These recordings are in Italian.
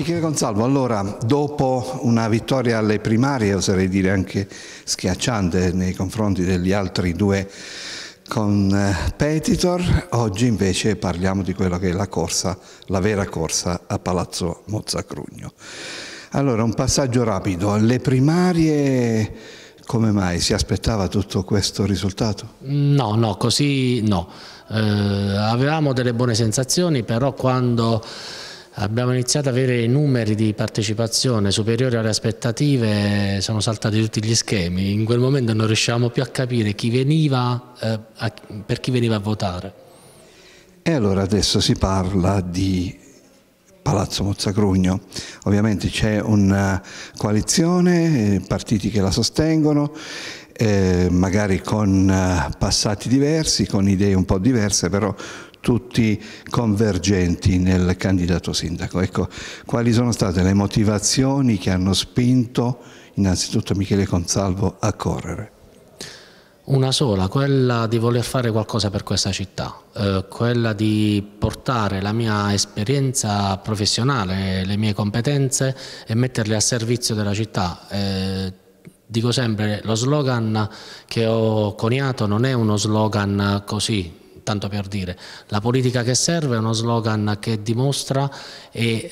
Michele Consalvo, allora, dopo una vittoria alle primarie, oserei dire anche schiacciante nei confronti degli altri due competitor, oggi invece parliamo di quello che è la corsa, la vera corsa a Palazzo Mozzacrugno. Allora, un passaggio rapido. Le primarie, come mai? Si aspettava tutto questo risultato? No, così no. Avevamo delle buone sensazioni, però quando abbiamo iniziato ad avere numeri di partecipazione superiori alle aspettative sono saltati tutti gli schemi. In quel momento non riuscivamo più a capire chi veniva, per chi veniva a votare. E allora adesso si parla di Palazzo Mozzacrugno. Ovviamente c'è una coalizione, partiti che la sostengono, magari con passati diversi, con idee un po' diverse, però tutti convergenti nel candidato sindaco. Ecco, quali sono state le motivazioni che hanno spinto innanzitutto Michele Consalvo a correre? Una sola, quella di voler fare qualcosa per questa città, quella di portare la mia esperienza professionale, le mie competenze e metterle a servizio della città. Dico sempre, lo slogan che ho coniato non è uno slogan così, tanto per dire. La politica che serve è uno slogan che dimostra e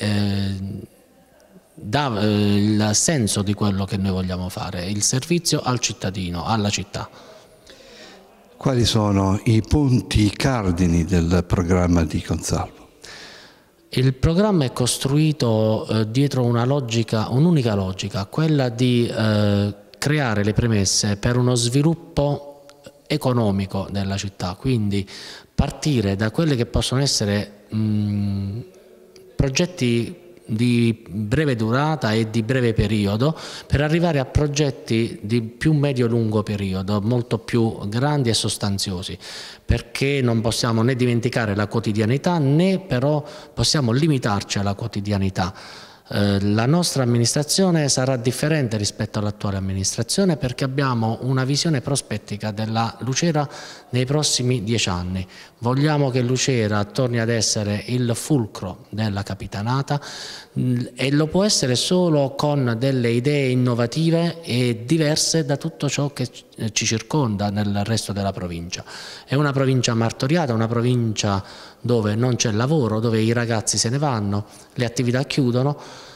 dà il senso di quello che noi vogliamo fare, il servizio al cittadino, alla città. Quali sono i punti cardini del programma di Consalvo? Il programma è costruito dietro una logica, un'unica logica, quella di creare le premesse per uno sviluppo economico della città, quindi partire da quelli che possono essere progetti di breve durata e di breve periodo per arrivare a progetti di più medio-lungo periodo, molto più grandi e sostanziosi, perché non possiamo né dimenticare la quotidianità né però possiamo limitarci alla quotidianità. La nostra amministrazione sarà differente rispetto all'attuale amministrazione perché abbiamo una visione prospettica della Lucera nei prossimi 10 anni. Vogliamo che Lucera torni ad essere il fulcro della capitanata e lo può essere solo con delle idee innovative e diverse da tutto ciò che ci circonda nel resto della provincia. È una provincia martoriata, una provincia dove non c'è lavoro, dove i ragazzi se ne vanno, le attività chiudono.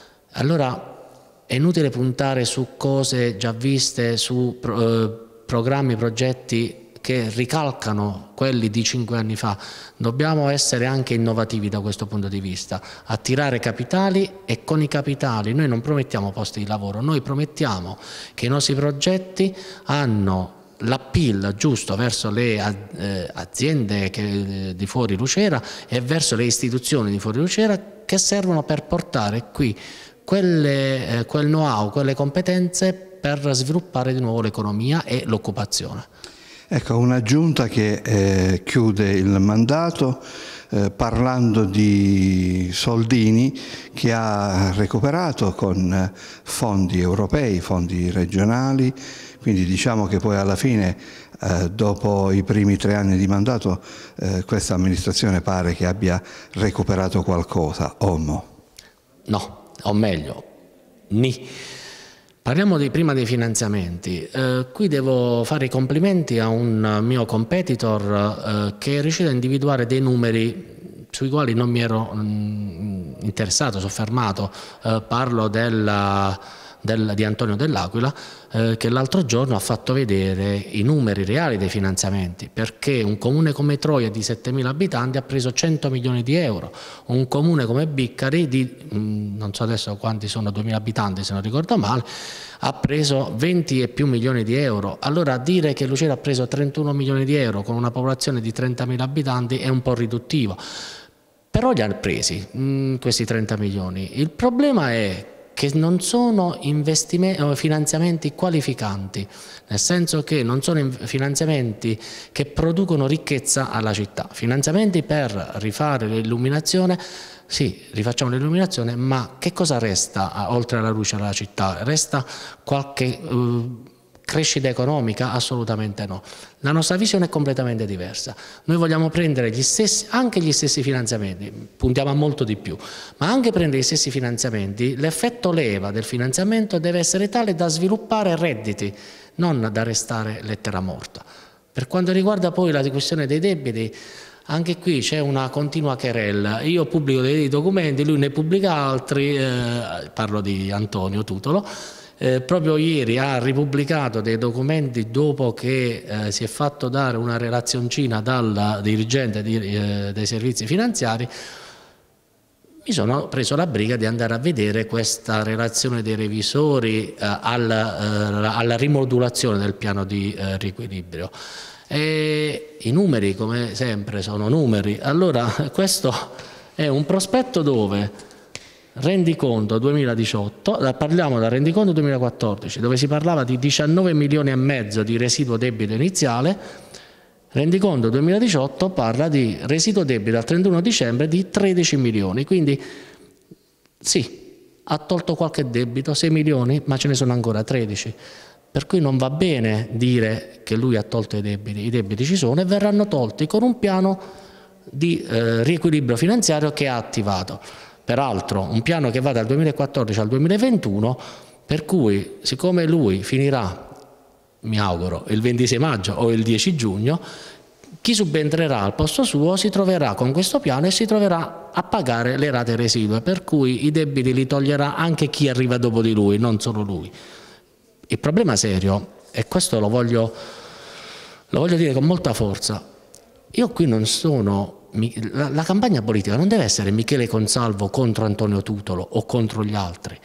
Allora è inutile puntare su cose già viste, su programmi, progetti che ricalcano quelli di 5 anni fa. Dobbiamo essere anche innovativi da questo punto di vista, attirare capitali e con i capitali noi non promettiamo posti di lavoro, noi promettiamo che i nostri progetti hanno l'appeal giusto verso le aziende di fuori Lucera e verso le istituzioni di fuori Lucera che servono per portare qui quel know-how, quelle competenze per sviluppare di nuovo l'economia e l'occupazione. Ecco, una giunta che chiude il mandato parlando di soldini che ha recuperato con fondi europei, fondi regionali, quindi diciamo che poi alla fine, dopo i primi 3 anni di mandato, questa amministrazione pare che abbia recuperato qualcosa, o no? No, o meglio, ni. Parliamo prima dei finanziamenti. Qui devo fare i complimenti a un mio competitor che è riuscito a individuare dei numeri sui quali non mi ero interessato, soffermato. Parlo di Antonio Dell'Aquila, che l'altro giorno ha fatto vedere i numeri reali dei finanziamenti, perché un comune come Troia di 7.000 abitanti ha preso 100 milioni di euro, un comune come Biccari di, non so adesso quanti sono, 2.000 abitanti se non ricordo male, ha preso 20 e più milioni di euro. Allora dire che Lucera ha preso 31 milioni di euro con una popolazione di 30.000 abitanti è un po' riduttivo, però li ha presi questi 30 milioni. Il problema è che non sono finanziamenti qualificanti, nel senso che non sono finanziamenti che producono ricchezza alla città. Finanziamenti per rifare l'illuminazione, sì, rifacciamo l'illuminazione, ma che cosa resta oltre alla luce alla città? Resta qualche crescita economica? Assolutamente no. La nostra visione è completamente diversa. Noi vogliamo prendere anche gli stessi finanziamenti, puntiamo a molto di più, ma anche prendere gli stessi finanziamenti, l'effetto leva del finanziamento deve essere tale da sviluppare redditi, non da restare lettera morta. Per quanto riguarda poi la questione dei debiti, anche qui c'è una continua querella. Io pubblico dei documenti, lui ne pubblica altri, parlo di Antonio Tutolo. Proprio ieri ha ripubblicato dei documenti dopo che si è fatto dare una relazioncina dal dirigente dei servizi finanziari. Mi sono preso la briga di andare a vedere questa relazione dei revisori alla rimodulazione del piano di riequilibrio. E i numeri, come sempre, sono numeri. Allora, questo è un prospetto dove rendiconto 2018, parliamo del rendiconto 2014, dove si parlava di 19 milioni e mezzo di residuo debito iniziale, rendiconto 2018 parla di residuo debito al 31 dicembre di 13 milioni, quindi sì, ha tolto qualche debito, 6 milioni, ma ce ne sono ancora 13. Per cui non va bene dire che lui ha tolto i debiti ci sono e verranno tolti con un piano di riequilibrio finanziario che ha attivato. Peraltro un piano che va dal 2014 al 2021, per cui siccome lui finirà, mi auguro, il 26 maggio o il 10 giugno, chi subentrerà al posto suo si troverà con questo piano e si troverà a pagare le rate residue, per cui i debiti li toglierà anche chi arriva dopo di lui, non solo lui. Il problema serio, e questo lo voglio dire con molta forza, io qui non sono... La campagna politica non deve essere Michele Consalvo contro Antonio Tutolo o contro gli altri.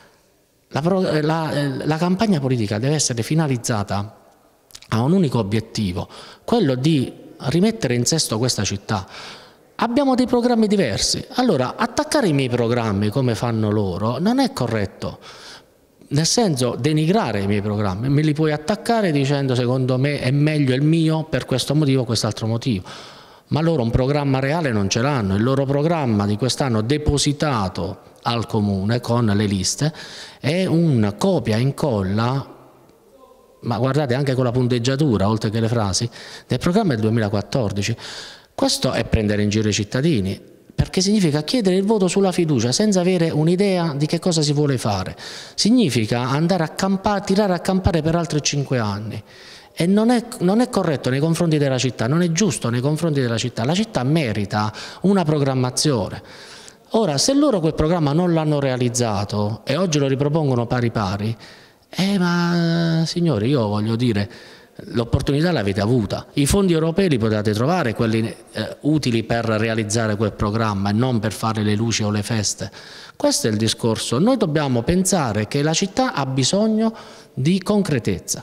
La campagna politica deve essere finalizzata a un unico obiettivo, quello di rimettere in sesto questa città. Abbiamo dei programmi diversi, allora attaccare i miei programmi come fanno loro non è corretto. Nel senso, denigrare i miei programmi, me li puoi attaccare dicendo secondo me è meglio il mio per questo motivo o quest'altro motivo. Ma loro un programma reale non ce l'hanno, il loro programma di quest'anno depositato al comune con le liste è un copia e incolla, ma guardate anche con la punteggiatura oltre che le frasi, del programma del 2014. Questo è prendere in giro i cittadini, perché significa chiedere il voto sulla fiducia senza avere un'idea di che cosa si vuole fare, significa andare a campare, tirare a campare per altri 5 anni. E non è corretto nei confronti della città, non è giusto nei confronti della città. La città merita una programmazione. Ora, se loro quel programma non l'hanno realizzato e oggi lo ripropongono pari pari, ma signori, io voglio dire, l'opportunità l'avete avuta. I fondi europei li potete trovare, quelli utili per realizzare quel programma e non per fare le luci o le feste. Questo è il discorso. Noi dobbiamo pensare che la città ha bisogno di concretezza.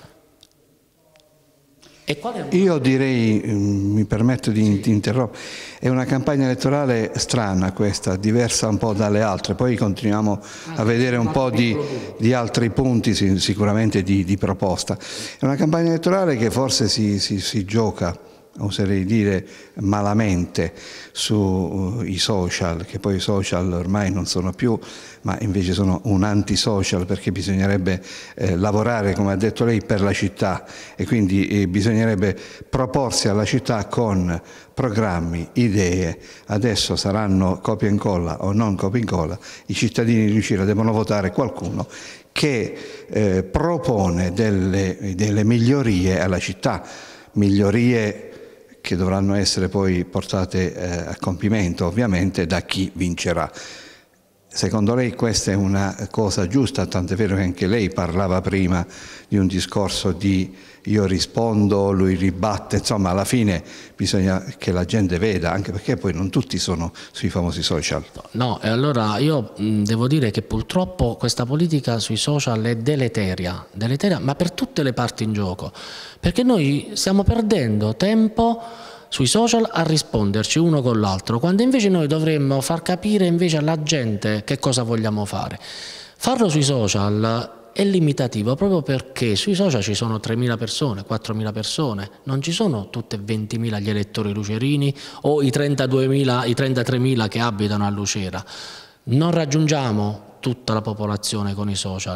Io direi, mi permetto di interrompere, è una campagna elettorale strana questa, diversa un po' dalle altre, poi continuiamo a vedere un po' di altri punti sicuramente di proposta. È una campagna elettorale che forse si gioca, oserei dire malamente, sui social, che poi i social ormai non sono più, ma invece sono un antisocial, perché bisognerebbe lavorare, come ha detto lei, per la città, e quindi bisognerebbe proporsi alla città con programmi, idee. Adesso saranno copia e incolla o non copia e incolla, i cittadini di Lucira devono votare qualcuno che propone delle migliorie alla città, migliorie che dovranno essere poi portate a compimento ovviamente da chi vincerà. Secondo lei questa è una cosa giusta, tant'è vero che anche lei parlava prima di un discorso di io rispondo, lui ribatte, insomma alla fine bisogna che la gente veda, anche perché poi non tutti sono sui famosi social. No, e allora io devo dire che purtroppo questa politica sui social è deleteria, ma per tutte le parti in gioco, perché noi stiamo perdendo tempo sui social a risponderci uno con l'altro, quando invece noi dovremmo far capire invece alla gente che cosa vogliamo fare. Farlo sui social è limitativo proprio perché sui social ci sono 3.000 persone, 4.000 persone, non ci sono tutte 20.000 gli elettori lucerini o i 32.000, i 33.000 che abitano a Lucera. Non raggiungiamo tutta la popolazione con i social.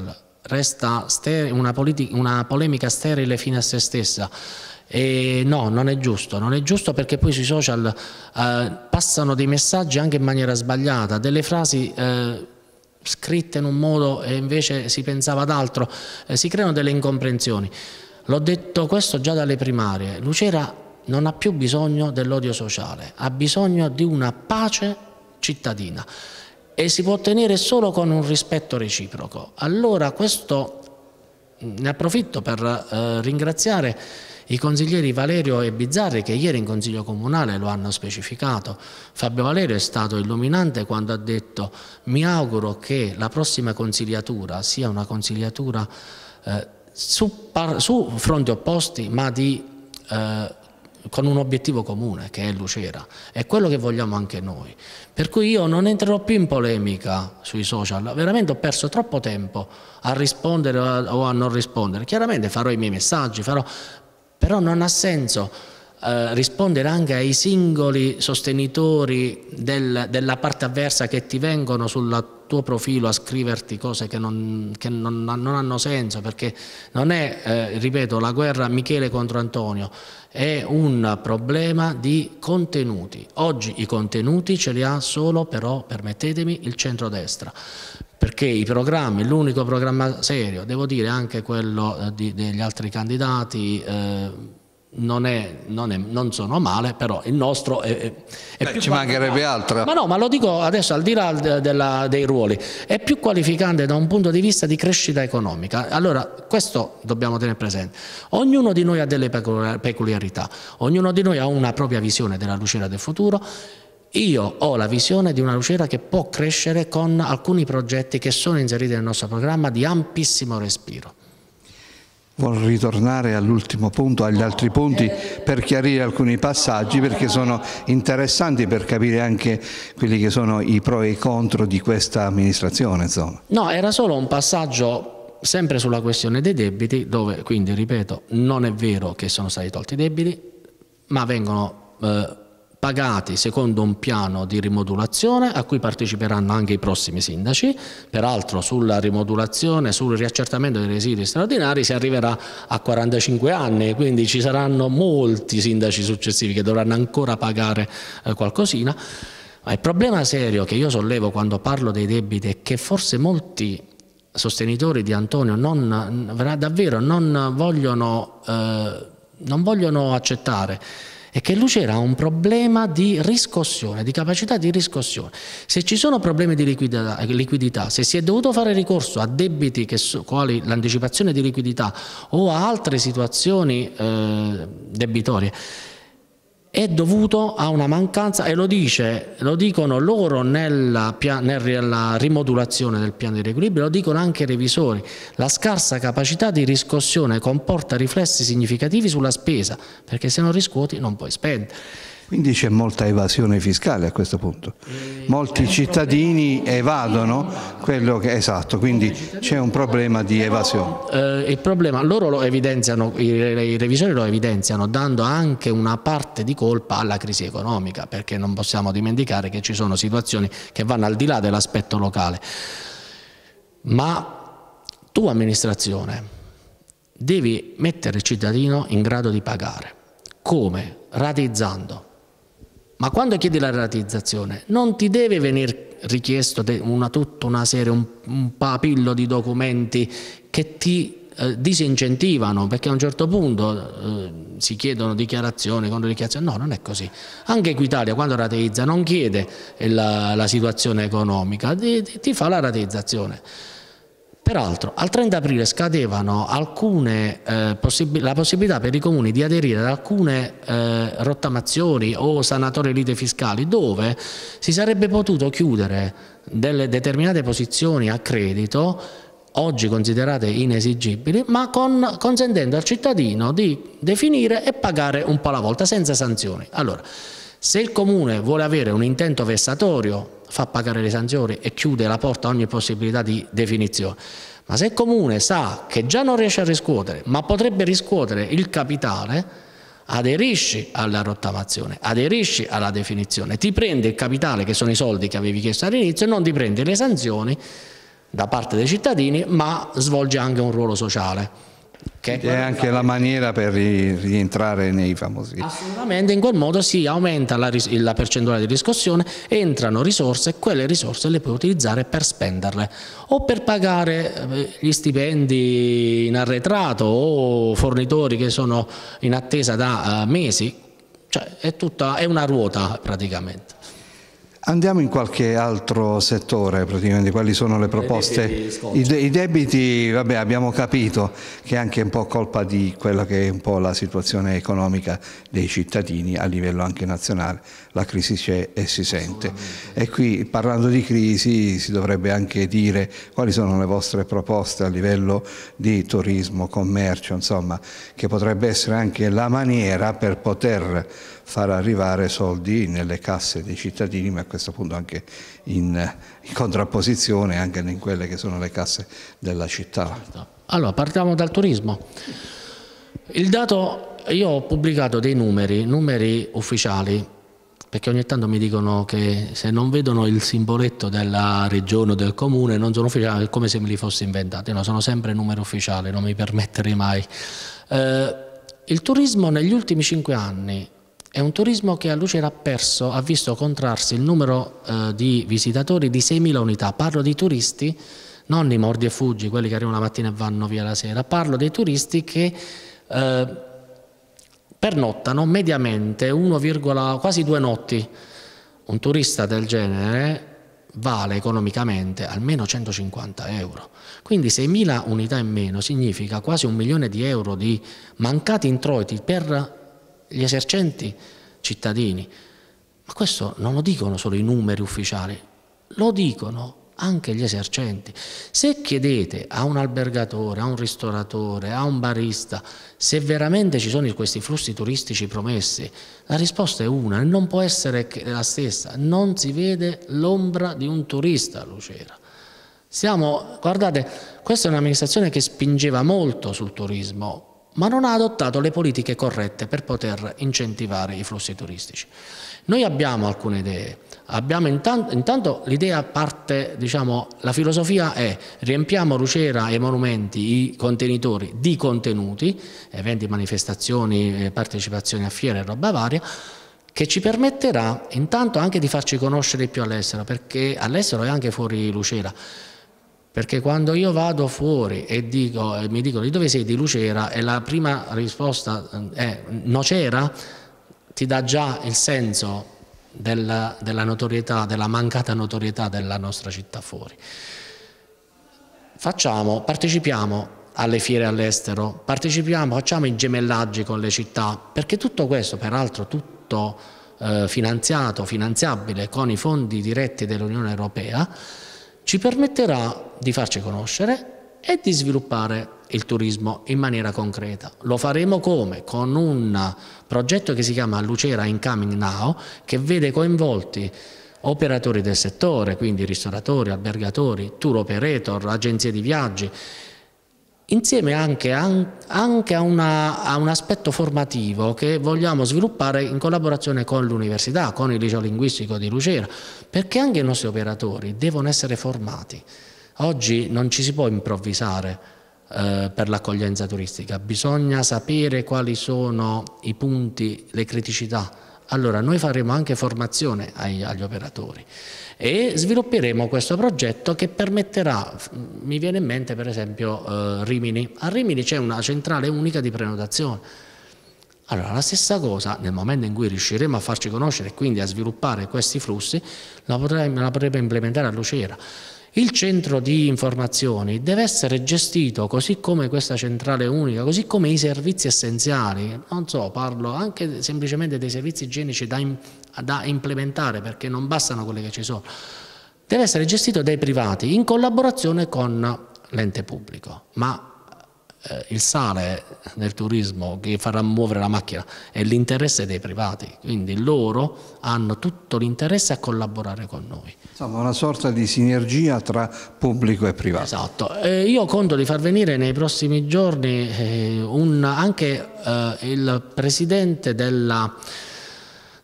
resta una polemica sterile fino a se stessa. E no, non è giusto perché poi sui social passano dei messaggi anche in maniera sbagliata, delle frasi scritte in un modo e invece si pensava ad altro, si creano delle incomprensioni. L'ho detto questo già dalle primarie, Lucera non ha più bisogno dell'odio sociale, ha bisogno di una pace cittadina e si può ottenere solo con un rispetto reciproco. Allora questo ne approfitto per ringraziare i consiglieri Valerio e Bizzarri che ieri in Consiglio Comunale lo hanno specificato. Fabio Valerio è stato illuminante quando ha detto: mi auguro che la prossima consigliatura sia una consigliatura su fronti opposti ma con un obiettivo comune che è Lucera, è quello che vogliamo anche noi. Per cui io non entrerò più in polemica sui social, veramente ho perso troppo tempo a rispondere o a non rispondere. Chiaramente farò i miei messaggi, però non ha senso rispondere anche ai singoli sostenitori della parte avversa che ti vengono sul tuo profilo a scriverti cose che non hanno senso, perché non è, ripeto, la guerra Michele contro Antonio, è un problema di contenuti. Oggi i contenuti ce li ha solo, però, permettetemi, il centrodestra, perché i programmi, l'unico programma serio, devo dire anche quello degli altri candidati, non sono male, però il nostro è più ci mancherebbe altro. Ma no, ma lo dico adesso al di là dei ruoli, è più qualificante da un punto di vista di crescita economica. Allora questo dobbiamo tenere presente. Ognuno di noi ha delle peculiarità, ognuno di noi ha una propria visione della Lucera del futuro. Io ho la visione di una Lucera che può crescere con alcuni progetti che sono inseriti nel nostro programma di ampissimo respiro. Vuol ritornare all'ultimo punto, agli altri punti, per chiarire alcuni passaggi, perché sono interessanti per capire anche quelli che sono i pro e i contro di questa amministrazione, insomma. No, era solo un passaggio sempre sulla questione dei debiti, dove quindi, ripeto, non è vero che sono stati tolti i debiti, ma vengono pagati secondo un piano di rimodulazione a cui parteciperanno anche i prossimi sindaci. Peraltro sulla rimodulazione, sul riaccertamento dei residui straordinari si arriverà a 45 anni, quindi ci saranno molti sindaci successivi che dovranno ancora pagare qualcosina. Ma il problema serio che io sollevo quando parlo dei debiti è che forse molti sostenitori di Antonio davvero non vogliono accettare è che Lucera ha un problema di riscossione, di capacità di riscossione. Se ci sono problemi di liquidità, se si è dovuto fare ricorso a debiti quali l'anticipazione di liquidità o a altre situazioni debitorie, è dovuto a una mancanza, e lo dicono loro nella rimodulazione del piano di riequilibrio, lo dicono anche i revisori. La scarsa capacità di riscossione comporta riflessi significativi sulla spesa, perché se non riscuoti non puoi spendere. Quindi c'è molta evasione fiscale a questo punto. Molti cittadini evadono quello che è esatto, quindi c'è un problema di evasione. Il problema, loro lo evidenziano, i revisori lo evidenziano, dando anche una parte di colpa alla crisi economica, perché non possiamo dimenticare che ci sono situazioni che vanno al di là dell'aspetto locale. Ma tu, amministrazione, devi mettere il cittadino in grado di pagare. Come? Rateizzando. Ma quando chiedi la rateizzazione non ti deve venire richiesto tutta una serie, un papillo di documenti che ti disincentivano, perché a un certo punto si chiedono dichiarazioni, controdichiarazioni. No, non è così. Anche Equitalia quando rateizza non chiede la situazione economica, ti fa la rateizzazione. Peraltro al 30 aprile scadevano la possibilità per i comuni di aderire ad alcune rottamazioni o sanatorie lite fiscali, dove si sarebbe potuto chiudere delle determinate posizioni a credito oggi considerate inesigibili, ma consentendo al cittadino di definire e pagare un po' alla volta senza sanzioni. Allora, se il comune vuole avere un intento vessatorio, fa pagare le sanzioni e chiude la porta a ogni possibilità di definizione. Ma se il comune sa che già non riesce a riscuotere, ma potrebbe riscuotere il capitale, aderisci alla rottamazione, aderisci alla definizione, ti prende il capitale, che sono i soldi che avevi chiesto all'inizio, e non ti prende le sanzioni da parte dei cittadini, ma svolge anche un ruolo sociale. Che è anche la maniera per rientrare nei famosi... Assolutamente, in quel modo si aumenta la percentuale di riscossione, entrano risorse e quelle risorse le puoi utilizzare per spenderle o per pagare gli stipendi in arretrato o fornitori che sono in attesa da mesi, cioè è una ruota praticamente. Andiamo in qualche altro settore, praticamente, quali sono le proposte? I debiti, vabbè, abbiamo capito che è anche un po' colpa di quella che è un po' la situazione economica dei cittadini a livello anche nazionale, la crisi c'è e si sente. E qui, parlando di crisi, si dovrebbe anche dire quali sono le vostre proposte a livello di turismo, commercio, insomma, che potrebbe essere anche la maniera per poter far arrivare soldi nelle casse dei cittadini, ma a questo punto anche in contrapposizione anche in quelle che sono le casse della città. Allora, partiamo dal turismo. Il dato, io ho pubblicato dei numeri ufficiali, perché ogni tanto mi dicono che se non vedono il simboletto della regione o del comune non sono ufficiali, è come se me li fossi inventati. No, sono sempre numeri ufficiali, non mi permetterei mai. Il turismo negli ultimi 5 anni è un turismo che a Lucera ha visto contrarsi il numero di visitatori di 6.000 unità. Parlo di turisti, non i mordi e fuggi, quelli che arrivano la mattina e vanno via la sera. Parlo dei turisti che pernottano mediamente quasi 2 notti. Un turista del genere vale economicamente almeno 150 euro. Quindi 6.000 unità in meno significa quasi 1 milione di euro di mancati introiti per gli esercenti cittadini. Ma questo non lo dicono solo i numeri ufficiali, lo dicono anche gli esercenti. Se chiedete a un albergatore, a un ristoratore, a un barista se veramente ci sono questi flussi turistici promessi, la risposta è una e non può essere la stessa. Non si vede l'ombra di un turista a Lucera. Guardate, questa è un'amministrazione che spingeva molto sul turismo, ma non ha adottato le politiche corrette per poter incentivare i flussi turistici. Noi abbiamo alcune idee. Intanto l'idea parte, diciamo, la filosofia è: riempiamo Lucera e i monumenti, i contenitori di contenuti, eventi, manifestazioni, partecipazioni a fiere e roba varia, che ci permetterà intanto anche di farci conoscere più all'estero, perché all'estero e anche fuori Lucera. Perché quando io vado fuori e mi dicono di dove sei, di Lucera, e la prima risposta è Nocera, ti dà già il senso della notorietà, della mancata notorietà della nostra città fuori. Partecipiamo alle fiere all'estero, facciamo i gemellaggi con le città, perché tutto questo, peraltro tutto finanziabile con i fondi diretti dell'Unione Europea, ci permetterà di farci conoscere e di sviluppare il turismo in maniera concreta. Lo faremo come? Con un progetto che si chiama Lucera Incoming Now, che vede coinvolti operatori del settore, quindi ristoratori, albergatori, tour operator, agenzie di viaggi, insieme anche a un aspetto formativo che vogliamo sviluppare in collaborazione con l'università, con il liceo linguistico di Lucera, perché anche i nostri operatori devono essere formati. Oggi non ci si può improvvisare per l'accoglienza turistica, bisogna sapere quali sono i punti, le criticità. Allora noi faremo anche formazione agli operatori e svilupperemo questo progetto che permetterà, mi viene in mente per esempio Rimini. A Rimini c'è una centrale unica di prenotazione. Allora la stessa cosa, nel momento in cui riusciremo a farci conoscere e quindi a sviluppare questi flussi, la potrebbe implementare a Lucera. Il centro di informazioni deve essere gestito così come questa centrale unica, così come i servizi essenziali. Non so, parlo anche semplicemente dei servizi igienici da implementare, perché non bastano quelli che ci sono. Deve essere gestito dai privati in collaborazione con l'ente pubblico, ma il sale nel turismo che farà muovere la macchina è l'interesse dei privati, quindi loro hanno tutto l'interesse a collaborare con noi. Insomma, una sorta di sinergia tra pubblico e privato. Esatto, io conto di far venire nei prossimi giorni anche il presidente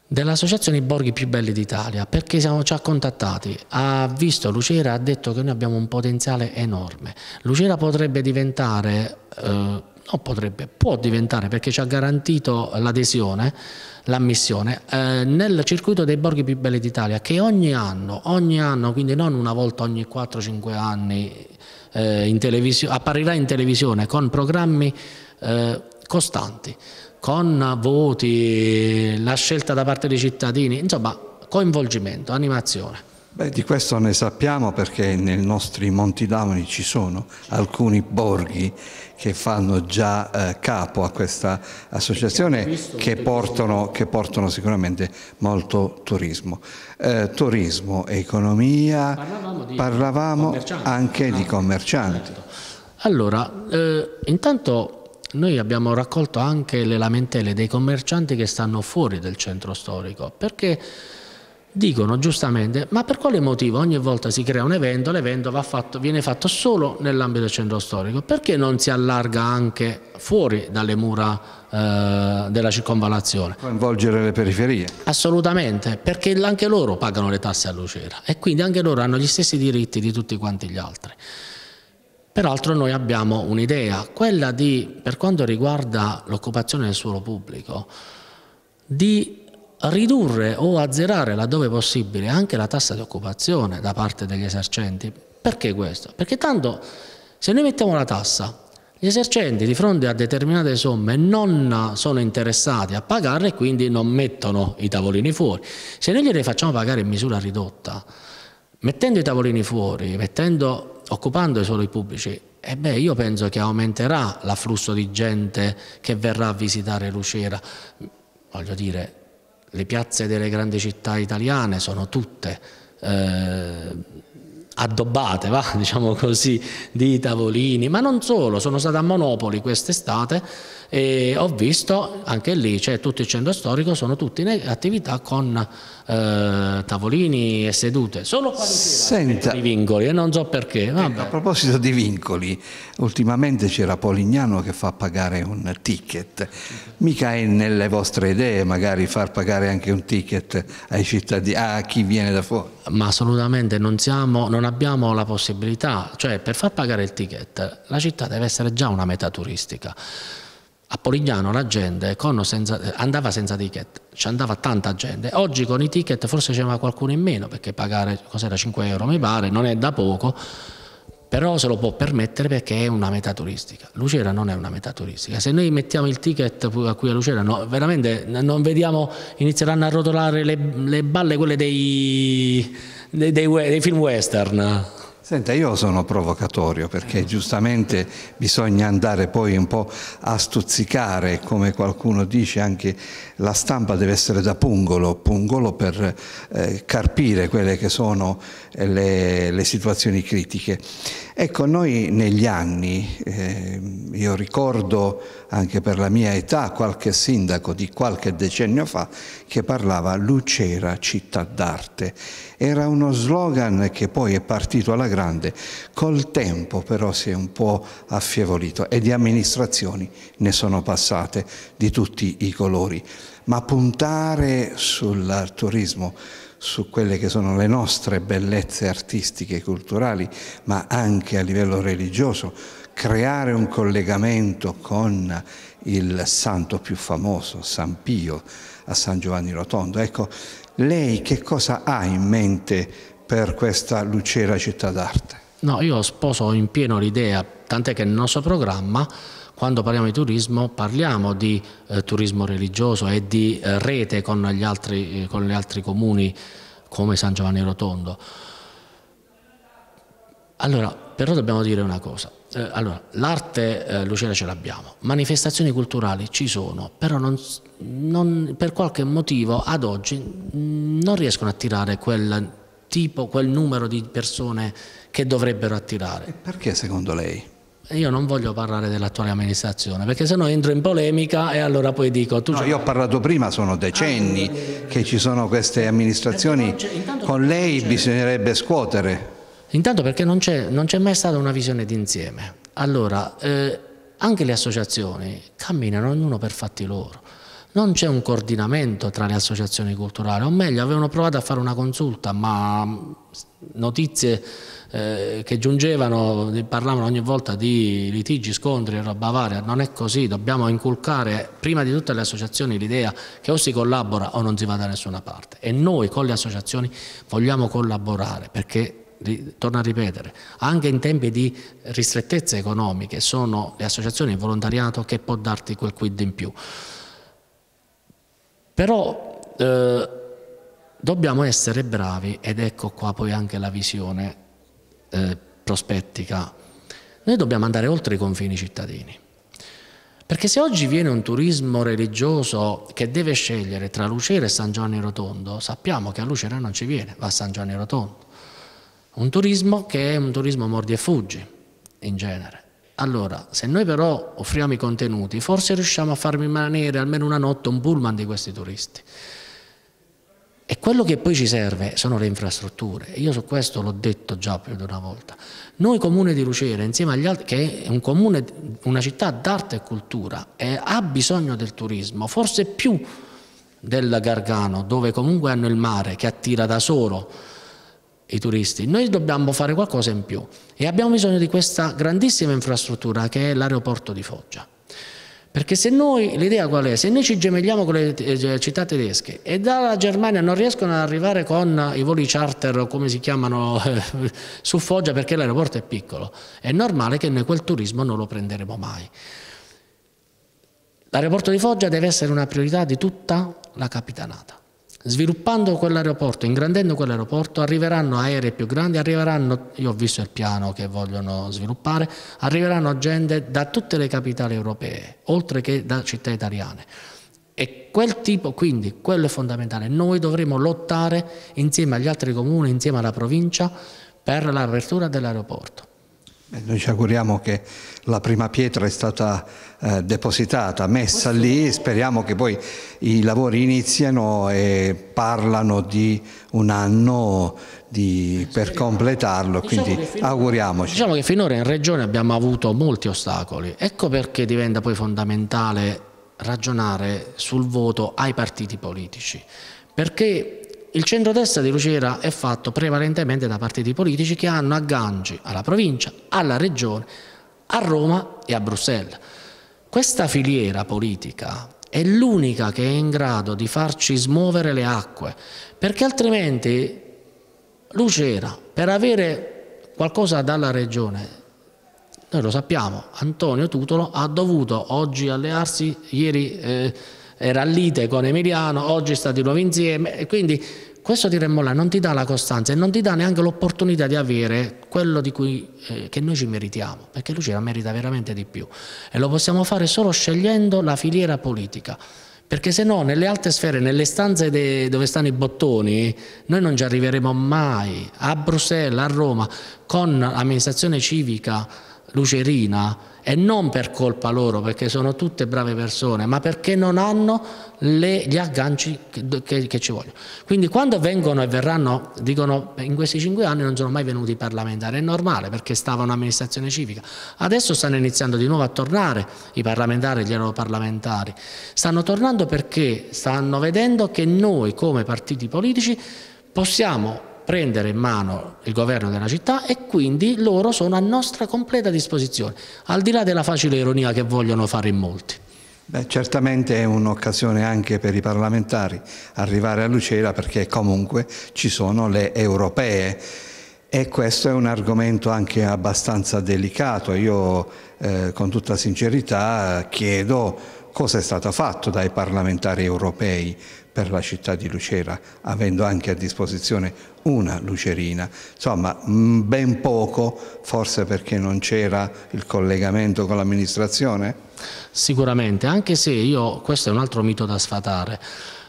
dell'Associazione I Borghi Più Belli d'Italia, perché ci ha contattati, ha visto Lucera, ha detto che noi abbiamo un potenziale enorme. Lucera potrebbe diventare, può diventare, perché ci ha garantito l'adesione, l'ammissione, nel circuito dei Borghi Più Belli d'Italia, che ogni anno, quindi non una volta ogni 4-5 anni, apparirà in televisione con programmi costanti, con voti, la scelta da parte dei cittadini, insomma coinvolgimento, animazione. Beh, di questo ne sappiamo perché nei nostri Monti Damoni ci sono alcuni borghi che fanno già capo a questa associazione che portano sicuramente molto turismo. Turismo, economia, parlavamo anche di commercianti. Allora, intanto noi abbiamo raccolto anche le lamentele dei commercianti che stanno fuori del centro storico, perché dicono giustamente: ma per quale motivo ogni volta si crea un evento, l'evento viene fatto solo nell'ambito del centro storico, perché non si allarga anche fuori dalle mura della circonvallazione? Coinvolgere le periferie? Assolutamente, perché anche loro pagano le tasse a Lucera e quindi anche loro hanno gli stessi diritti di tutti quanti gli altri. Peraltro noi abbiamo un'idea, quella di, per quanto riguarda l'occupazione del suolo pubblico, di ridurre o azzerare laddove possibile anche la tassa di occupazione da parte degli esercenti. Perché questo? Perché tanto se noi mettiamo la tassa, gli esercenti di fronte a determinate somme non sono interessati a pagarle e quindi non mettono i tavolini fuori. Se noi glieli facciamo pagare in misura ridotta, mettendo i tavolini fuori, occupando solo i pubblici, io penso che aumenterà l'afflusso di gente che verrà a visitare Lucera. Voglio dire, le piazze delle grandi città italiane sono tutte addobbate, diciamo così, di tavolini, ma non solo, sono stato a Monopoli quest'estate e ho visto anche lì, cioè tutto il centro storico, sono tutti in attività con tavolini e sedute, solo qua Senta, i vincoli e non so perché. A proposito di vincoli, ultimamente c'era Polignano che fa pagare un ticket, mica è nelle vostre idee magari far pagare anche un ticket ai cittadini, a chi viene da fuori? Ma assolutamente non abbiamo la possibilità, cioè per far pagare il ticket la città deve essere già una meta turistica. A Polignano la gente andava senza ticket, ci andava tanta gente. Oggi con i ticket forse c'era qualcuno in meno, perché pagare, cos'era, 5 euro mi pare, non è da poco, però se lo può permettere perché è una meta turistica. Lucera non è una meta turistica. Se noi mettiamo il ticket qui a Lucera, no, veramente non vediamo, inizieranno a rotolare le balle quelle dei film western. Senta, io sono provocatorio perché giustamente bisogna andare poi un po' a stuzzicare, come qualcuno dice, anche la stampa deve essere da pungolo per carpire quelle che sono le situazioni critiche. Ecco, noi negli anni, io ricordo anche per la mia età qualche sindaco di qualche decennio fa che parlava Lucera città d'arte. Era uno slogan che poi è partito alla grande, col tempo però si è un po' affievolito e di amministrazioni ne sono passate di tutti i colori. Ma puntare sul turismo, su quelle che sono le nostre bellezze artistiche e culturali, ma anche a livello religioso, creare un collegamento con il santo più famoso, San Pio, a San Giovanni Rotondo. Ecco, lei che cosa ha in mente per questa Lucera città d'arte? No, io sposo in pieno l'idea, tant'è che nel nostro programma, quando parliamo di turismo, parliamo di turismo religioso e di rete con gli altri comuni come San Giovanni Rotondo. Allora, però dobbiamo dire una cosa. Allora, l'arte Lucera ce l'abbiamo, manifestazioni culturali ci sono, però per qualche motivo ad oggi non riescono a attirare quel numero di persone che dovrebbero attirare. E perché secondo lei? Io non voglio parlare dell'attuale amministrazione, perché sennò entro in polemica e allora poi dico... No, io ho parlato prima, sono decenni che ci sono queste amministrazioni, con lei bisognerebbe scuotere. Intanto perché non c'è mai stata una visione d'insieme. Allora, anche le associazioni camminano ognuno per fatti loro. Non c'è un coordinamento tra le associazioni culturali, o meglio, avevano provato a fare una consulta, ma notizie che giungevano, parlavano ogni volta di litigi, scontri e roba varia. Non è così, dobbiamo inculcare prima di tutte alle associazioni l'idea che o si collabora o non si va da nessuna parte, e noi con le associazioni vogliamo collaborare, perché, torno a ripetere, anche in tempi di ristrettezze economiche sono le associazioni, il volontariato che può darti quel quid in più. Però dobbiamo essere bravi, ed ecco qua poi anche la visione prospettica. Noi dobbiamo andare oltre i confini cittadini, perché se oggi viene un turismo religioso che deve scegliere tra Lucera e San Giovanni Rotondo, sappiamo che a Lucera non ci viene, va a San Giovanni Rotondo. Un turismo che è un turismo mordi e fuggi in genere. Allora, se noi però offriamo i contenuti, forse riusciamo a far rimanere almeno una notte un pullman di questi turisti. E quello che poi ci serve sono le infrastrutture. Io su questo l'ho detto già più di una volta. Noi comune di Lucera, insieme agli altri, che è un comune, una città d'arte e cultura, ha bisogno del turismo, forse più del Gargano, dove comunque hanno il mare che attira da solo i turisti. Noi dobbiamo fare qualcosa in più e abbiamo bisogno di questa grandissima infrastruttura che è l'aeroporto di Foggia. Perché se noi, l'idea qual è? Se noi ci gemelliamo con le città tedesche e dalla Germania non riescono ad arrivare con i voli charter, come si chiamano, su Foggia, perché l'aeroporto è piccolo, è normale che noi quel turismo non lo prenderemo mai. L'aeroporto di Foggia deve essere una priorità di tutta la capitanata. Sviluppando quell'aeroporto, ingrandendo quell'aeroporto, arriveranno aerei più grandi, arriveranno, io ho visto il piano che vogliono sviluppare, arriveranno gente da tutte le capitali europee, oltre che da città italiane. E quel tipo, quindi, quello è fondamentale. Noi dovremo lottare insieme agli altri comuni, insieme alla provincia, per l'apertura dell'aeroporto. Noi ci auguriamo che la prima pietra è stata depositata, messa lì, speriamo che poi i lavori iniziano e parlano di un anno per completarlo, quindi auguriamoci. Diciamo che finora in Regione abbiamo avuto molti ostacoli, ecco perché diventa poi fondamentale ragionare sul voto ai partiti politici, perché il centrodestra di Lucera è fatto prevalentemente da partiti politici che hanno agganci alla provincia, alla regione, a Roma e a Bruxelles. Questa filiera politica è l'unica che è in grado di farci smuovere le acque, perché altrimenti Lucera, per avere qualcosa dalla regione, noi lo sappiamo, Antonio Tutolo ha dovuto oggi allearsi, ieri era al lite con Emiliano, oggi sta di nuovo insieme, e quindi questo diremmo là non ti dà la costanza e non ti dà neanche l'opportunità di avere quello di cui che noi ci meritiamo, perché Lucera merita veramente di più e lo possiamo fare solo scegliendo la filiera politica, perché se no nelle alte sfere, nelle stanze dove stanno i bottoni, noi non ci arriveremo mai. A Bruxelles, a Roma, con l'amministrazione civica lucerina, e non per colpa loro, perché sono tutte brave persone, ma perché non hanno gli agganci che ci vogliono. Quindi quando vengono e verranno, dicono in questi 5 anni non sono mai venuti i parlamentari, è normale perché stava un'amministrazione civica, adesso stanno iniziando di nuovo a tornare i parlamentari, gli europarlamentari, stanno tornando perché stanno vedendo che noi come partiti politici possiamo prendere in mano il governo della città e quindi loro sono a nostra completa disposizione, al di là della facile ironia che vogliono fare in molti. Beh, certamente è un'occasione anche per i parlamentari arrivare a Lucera, perché comunque ci sono le europee e questo è un argomento anche abbastanza delicato. Io con tutta sincerità chiedo cosa è stato fatto dai parlamentari europei per la città di Lucera, avendo anche a disposizione una lucerina. Insomma, ben poco, forse perché non c'era il collegamento con l'amministrazione? Sicuramente, anche se questo è un altro mito da sfatare.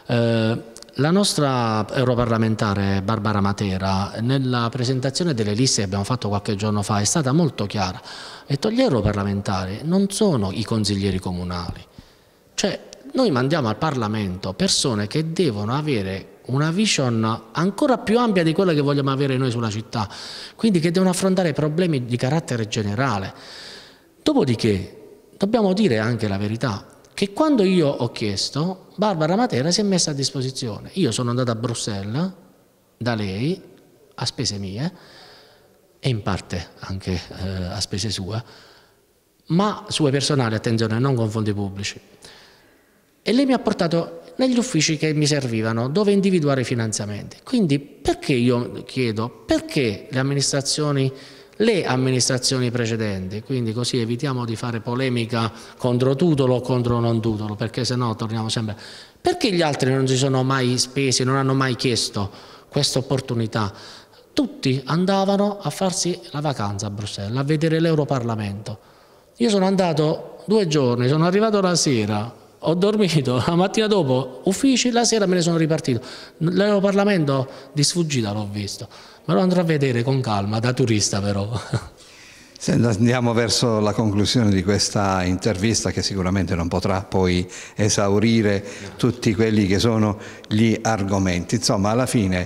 La nostra europarlamentare Barbara Matera, nella presentazione delle liste che abbiamo fatto qualche giorno fa, è stata molto chiara. Ha detto: gli europarlamentari non sono i consiglieri comunali. Cioè, noi mandiamo al Parlamento persone che devono avere una vision ancora più ampia di quella che vogliamo avere noi sulla città, quindi che devono affrontare problemi di carattere generale. Dopodiché, dobbiamo dire anche la verità, che quando io ho chiesto, Barbara Matera si è messa a disposizione. Io sono andato a Bruxelles da lei a spese mie e in parte anche a spese sue, ma sue personali, attenzione, non con fondi pubblici. E lei mi ha portato negli uffici che mi servivano, dove individuare i finanziamenti. Quindi perché io chiedo, perché le amministrazioni precedenti, quindi così evitiamo di fare polemica contro tutolo o contro non tutolo, perché sennò torniamo sempre, perché gli altri non si sono mai spesi, non hanno mai chiesto questa opportunità? Tutti andavano a farsi la vacanza a Bruxelles, a vedere l'Europarlamento. Io sono andato 2 giorni, sono arrivato la sera, ho dormito, la mattina dopo uffici, la sera me ne sono ripartito. L'Europarlamento di sfuggita l'ho visto, me lo andrò a vedere con calma, da turista però. Andiamo verso la conclusione di questa intervista, che sicuramente non potrà poi esaurire tutti quelli che sono gli argomenti. Insomma, alla fine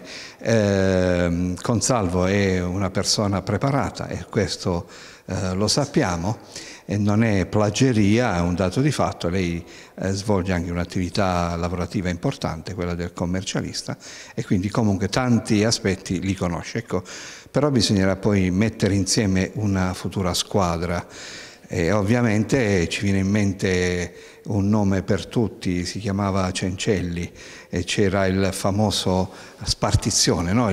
Consalvo è una persona preparata e questo lo sappiamo. E non è plagieria, è un dato di fatto. Lei svolge anche un'attività lavorativa importante, quella del commercialista, e quindi comunque tanti aspetti li conosce. Ecco, però bisognerà poi mettere insieme una futura squadra e ovviamente ci viene in mente un nome per tutti, si chiamava Cencelli e c'era il famoso spartizione, no?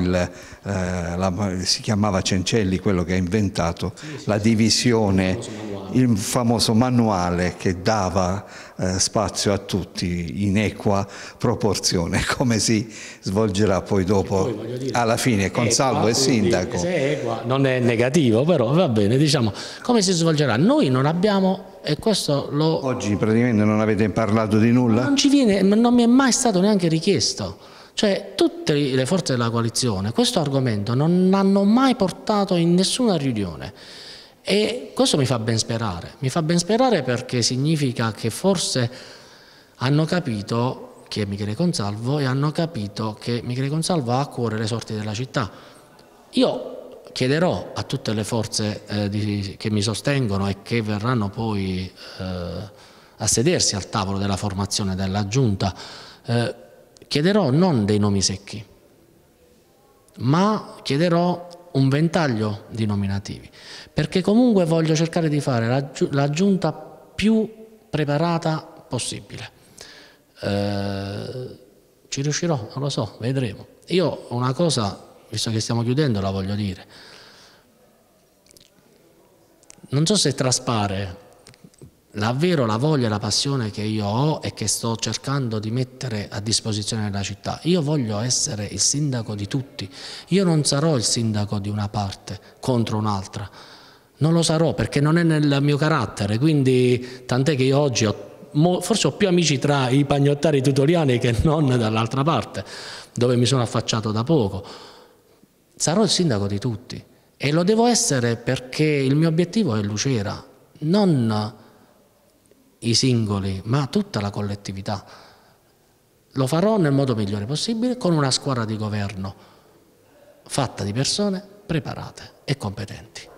Si chiamava Cencelli quello che ha inventato la divisione, il famoso manuale che dava spazio a tutti in equa proporzione. Come si svolgerà poi dopo, alla fine, Consalvo e sindaco? Se equa non è negativo, però va bene, diciamo, come si svolgerà? Noi non abbiamo, e questo lo... Oggi praticamente non avete parlato di nulla? Non mi è mai stato neanche richiesto. Cioè, tutte le forze della coalizione questo argomento non hanno mai portato in nessuna riunione. E questo mi fa ben sperare perché significa che forse hanno capito chi è Michele Consalvo e hanno capito che Michele Consalvo ha a cuore le sorti della città. Io chiederò a tutte le forze che mi sostengono e che verranno poi a sedersi al tavolo della formazione della Giunta, chiederò non dei nomi secchi, ma chiederò un ventaglio di nominativi, perché comunque voglio cercare di fare la Giunta più preparata possibile. Ci riuscirò? Non lo so, vedremo. Io una cosa, visto che stiamo chiudendo, la voglio dire. Non so se traspare davvero la voglia e la passione che io ho e che sto cercando di mettere a disposizione della città. Io voglio essere il sindaco di tutti. Io non sarò il sindaco di una parte contro un'altra. Non lo sarò perché non è nel mio carattere, quindi tant'è che io oggi forse ho più amici tra i pagnottari tutoriani che non dall'altra parte, dove mi sono affacciato da poco. Sarò il sindaco di tutti e lo devo essere perché il mio obiettivo è Lucera, non i singoli, ma tutta la collettività. Lo farò nel modo migliore possibile con una squadra di governo fatta di persone preparate e competenti.